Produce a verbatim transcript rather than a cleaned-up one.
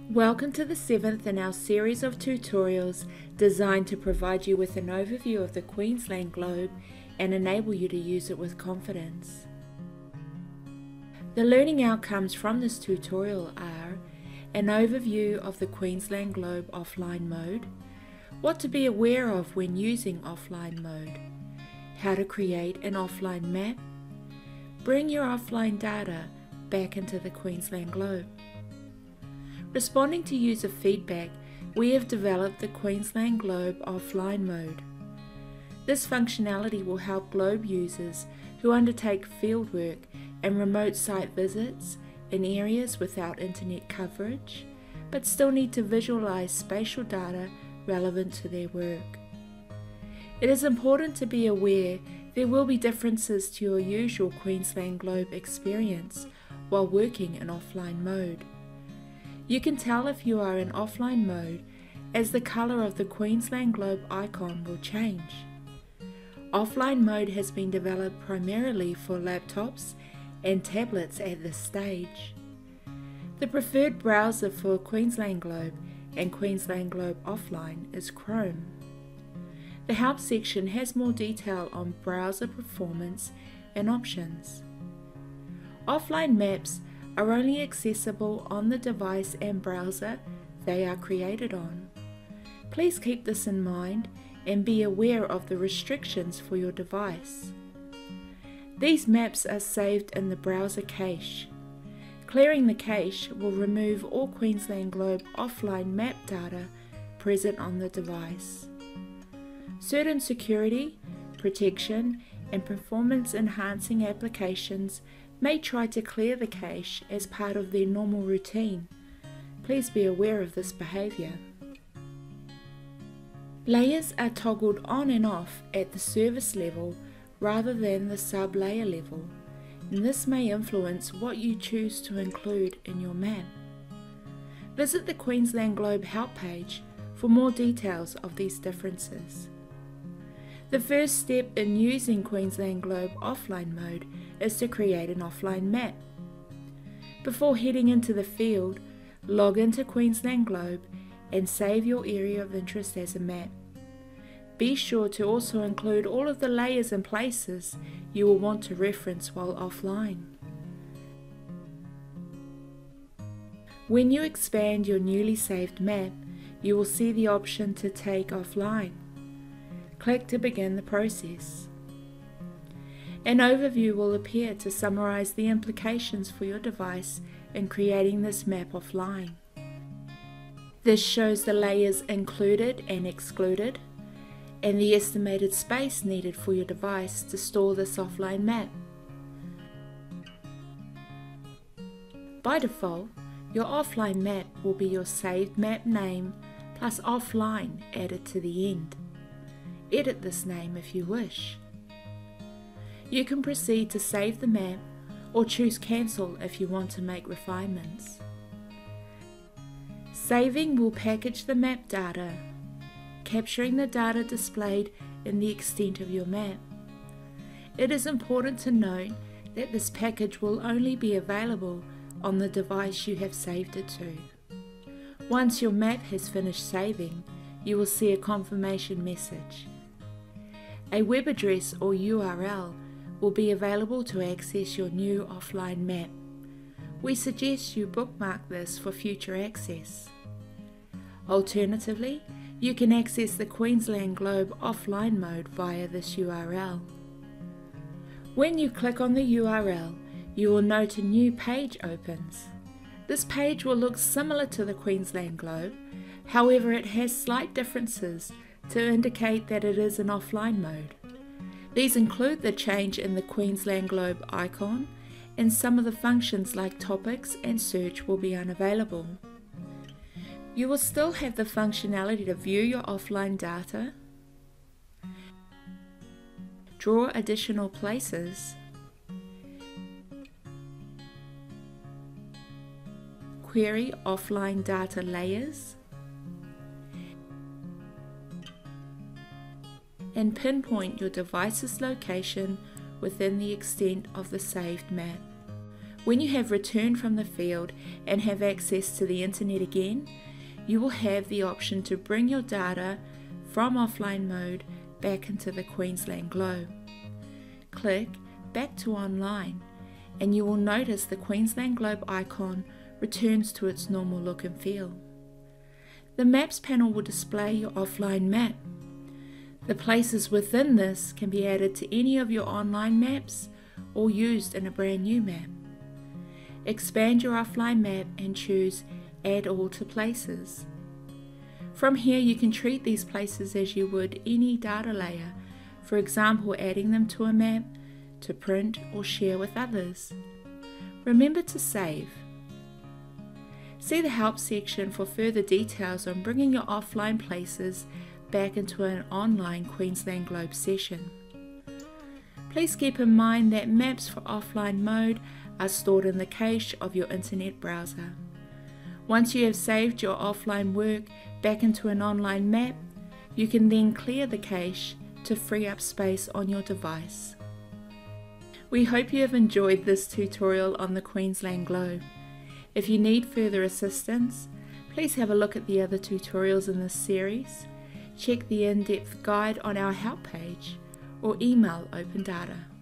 Welcome to the seventh in our series of tutorials designed to provide you with an overview of the Queensland Globe and enable you to use it with confidence. The learning outcomes from this tutorial are an overview of the Queensland Globe offline mode, what to be aware of when using offline mode, how to create an offline map, bring your offline data back into the Queensland Globe. Responding to user feedback, we have developed the Queensland Globe offline mode. This functionality will help Globe users who undertake fieldwork and remote site visits in areas without internet coverage, but still need to visualize spatial data relevant to their work. It is important to be aware there will be differences to your usual Queensland Globe experience while working in offline mode. You can tell if you are in offline mode as the colour of the Queensland Globe icon will change. Offline mode has been developed primarily for laptops and tablets at this stage. The preferred browser for Queensland Globe and Queensland Globe offline is Chrome. The Help section has more detail on browser performance and options. Offline maps are only accessible on the device and browser they are created on. Please keep this in mind and be aware of the restrictions for your device. These maps are saved in the browser cache. Clearing the cache will remove all Queensland Globe offline map data present on the device. Certain security, protection, and performance enhancing applications may try to clear the cache as part of their normal routine. Please be aware of this behavior. Layers are toggled on and off at the service level rather than the sub-layer level, and this may influence what you choose to include in your map. Visit the Queensland Globe help page for more details of these differences. The first step in using Queensland Globe offline mode is to create an offline map. Before heading into the field, log into Queensland Globe and save your area of interest as a map. Be sure to also include all of the layers and places you will want to reference while offline. When you expand your newly saved map, you will see the option to take offline. Click to begin the process. An overview will appear to summarize the implications for your device in creating this map offline. This shows the layers included and excluded, and the estimated space needed for your device to store this offline map. By default, your offline map will be your saved map name plus offline added to the end. Edit this name if you wish. You can proceed to save the map or choose cancel if you want to make refinements. Saving will package the map data, capturing the data displayed in the extent of your map. It is important to note that this package will only be available on the device you have saved it to. Once your map has finished saving, you will see a confirmation message. A web address or U R L will be available to access your new offline map. We suggest you bookmark this for future access. Alternatively, you can access the Queensland Globe offline mode via this U R L. When you click on the U R L, you will note a new page opens. This page will look similar to the Queensland Globe, however it has slight differences to indicate that it is an offline mode. These include the change in the Queensland Globe icon, and some of the functions like topics and search will be unavailable. You will still have the functionality to view your offline data, draw additional places, query offline data layers, and pinpoint your device's location within the extent of the saved map. When you have returned from the field and have access to the internet again, you will have the option to bring your data from offline mode back into the Queensland Globe. Click Back to Online and you will notice the Queensland Globe icon returns to its normal look and feel. The Maps panel will display your offline map. The places within this can be added to any of your online maps or used in a brand new map. Expand your offline map and choose Add All to Places. From here you can treat these places as you would any data layer, for example adding them to a map, to print or share with others. Remember to save. See the Help section for further details on bringing your offline places back into an online Queensland Globe session. Please keep in mind that maps for offline mode are stored in the cache of your internet browser. Once you have saved your offline work back into an online map, you can then clear the cache to free up space on your device. We hope you have enjoyed this tutorial on the Queensland Globe. If you need further assistance, please have a look at the other tutorials in this series, check the in-depth guide on our help page, or email Open Data.